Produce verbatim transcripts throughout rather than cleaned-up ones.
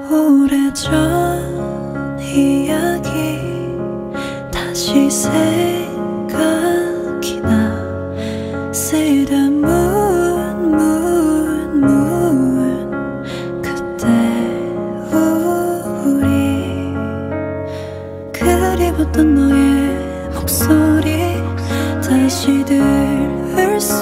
오래전 이야기 다시 생각이 나. Say the moon, moon, moon. 그때 우리 그리웠던 너의 목소리 다시 들을 수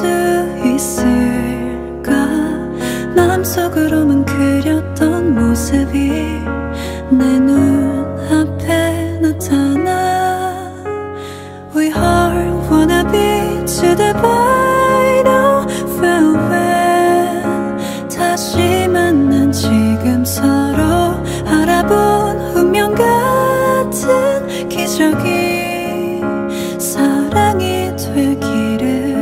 있을까. 마음속으로만 그렸던 모습이 내 눈앞에 나타나. We all wanna be together no farewell. 다시 만난 지금 서로 알아본 운명 같은 기적이 사랑이 되기를.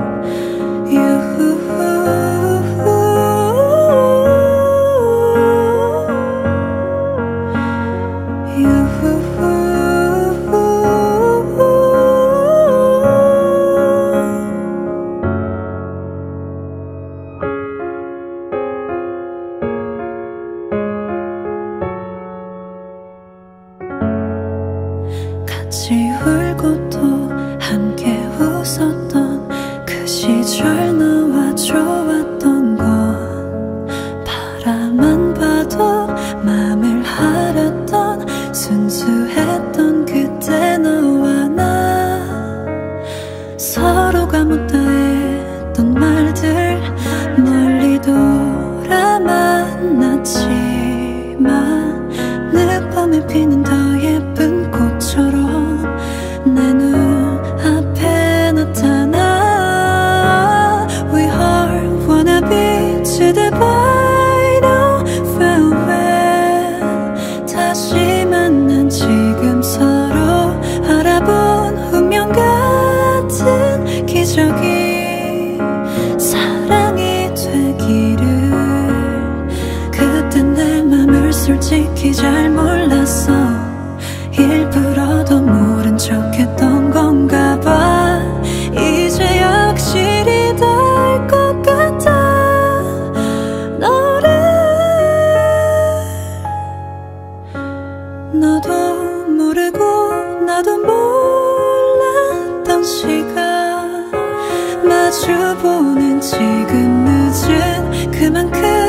같이 울고 또 함께 웃었던 그 시절 너와 좋았던 건 바라만 봐도 맘을 알았던 순수했던 그때 너와 나. 서로가 못다했던 말들 멀리 돌아 만났지만 늦밤에 피는 더 예쁜 꽃처럼 내 눈앞에 나타나. We all wanna be together no farewell. 다시 만난 지금 서로 알아본 운명 같은 기적이 사랑이 되기를. 그땐 내 맘을 솔직히 잘 몰랐어. 일부러도 모른 척했던 건가 봐. 이제 확실히 다 알 것 같아. 너를 너도 모르고 나도 몰랐던 시간 마주보는 지금 늦은 그만큼